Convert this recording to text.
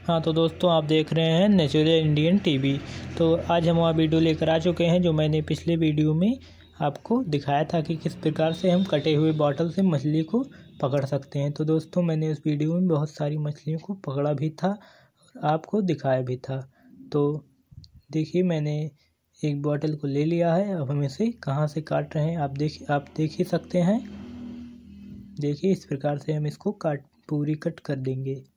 हाँ तो दोस्तों, आप देख रहे हैं नेचुरल इंडियन टीवी। तो आज हम वह वीडियो लेकर आ चुके हैं जो मैंने पिछले वीडियो में आपको दिखाया था कि किस प्रकार से हम कटे हुए बॉटल से मछली को पकड़ सकते हैं। तो दोस्तों, मैंने उस वीडियो में बहुत सारी मछलियों को पकड़ा भी था और आपको दिखाया भी था। तो देखिए, मैंने एक बॉटल को ले लिया है। अब हम इसे कहाँ से काट रहे हैं आप देख ही सकते हैं। देखिए, इस प्रकार से हम इसको पूरी कट कर देंगे।